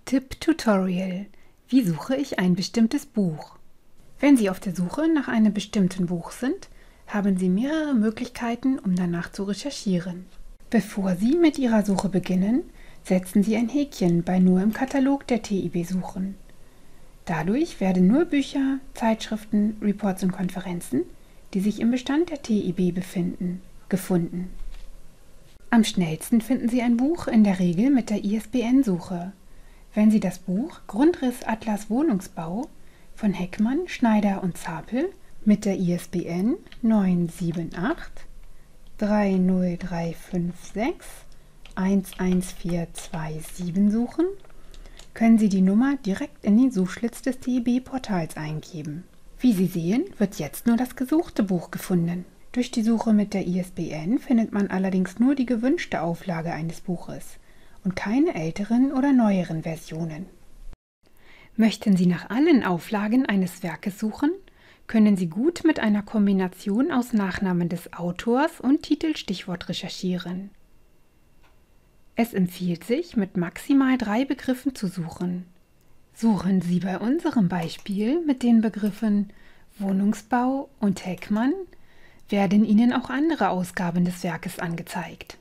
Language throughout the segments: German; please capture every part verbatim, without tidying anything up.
Tipp-Tutorial: Wie suche ich ein bestimmtes Buch? Wenn Sie auf der Suche nach einem bestimmten Buch sind, haben Sie mehrere Möglichkeiten, um danach zu recherchieren. Bevor Sie mit Ihrer Suche beginnen, setzen Sie ein Häkchen bei Nur im Katalog der T I B suchen. Dadurch werden nur Bücher, Zeitschriften, Reports und Konferenzen, die sich im Bestand der T I B befinden, gefunden. Am schnellsten finden Sie ein Buch in der Regel mit der I S B N-Suche. Wenn Sie das Buch Grundriss Atlas Wohnungsbau von Heckmann, Schneider und Zapel mit der I S B N neun sieben acht drei null drei fünf sechs eins eins vier zwei sieben suchen, können Sie die Nummer direkt in den Suchschlitz des T I B-Portals eingeben. Wie Sie sehen, wird jetzt nur das gesuchte Buch gefunden. Durch die Suche mit der I S B N findet man allerdings nur die gewünschte Auflage eines Buches und keine älteren oder neueren Versionen. Möchten Sie nach allen Auflagen eines Werkes suchen, können Sie gut mit einer Kombination aus Nachnamen des Autors und Titel-Stichwort recherchieren. Es empfiehlt sich, mit maximal drei Begriffen zu suchen. Suchen Sie bei unserem Beispiel mit den Begriffen Wohnungsbau und Heckmann, werden Ihnen auch andere Ausgaben des Werkes angezeigt.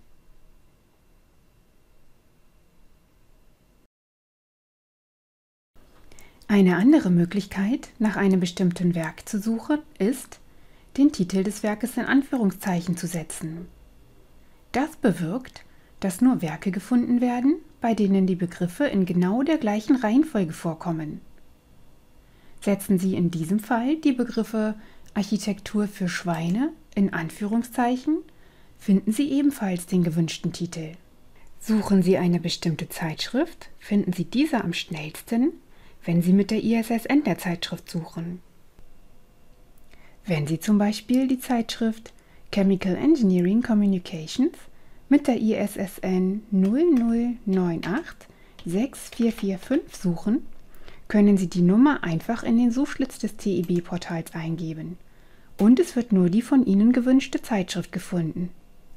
Eine andere Möglichkeit, nach einem bestimmten Werk zu suchen, ist, den Titel des Werkes in Anführungszeichen zu setzen. Das bewirkt, dass nur Werke gefunden werden, bei denen die Begriffe in genau der gleichen Reihenfolge vorkommen. Setzen Sie in diesem Fall die Begriffe Architektur für Schweine in Anführungszeichen, finden Sie ebenfalls den gewünschten Titel. Suchen Sie eine bestimmte Zeitschrift, finden Sie diese am schnellsten, wenn Sie mit der I S S N der Zeitschrift suchen. Wenn Sie zum Beispiel die Zeitschrift Chemical Engineering Communications mit der I S S N null null neun acht sechs vier vier fünf suchen, können Sie die Nummer einfach in den Suchschlitz des T I B-Portals eingeben und es wird nur die von Ihnen gewünschte Zeitschrift gefunden.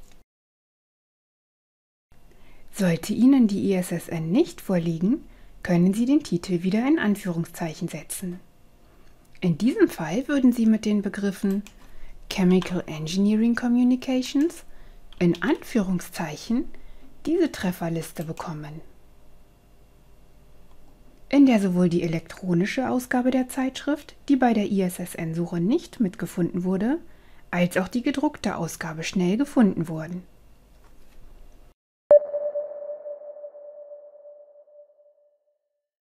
Sollte Ihnen die I S S N nicht vorliegen, können Sie den Titel wieder in Anführungszeichen setzen. In diesem Fall würden Sie mit den Begriffen Chemical Engineering Communications in Anführungszeichen diese Trefferliste bekommen. In der sowohl die elektronische Ausgabe der Zeitschrift, die bei der I S S N-Suche nicht mitgefunden wurde, als auch die gedruckte Ausgabe schnell gefunden wurden.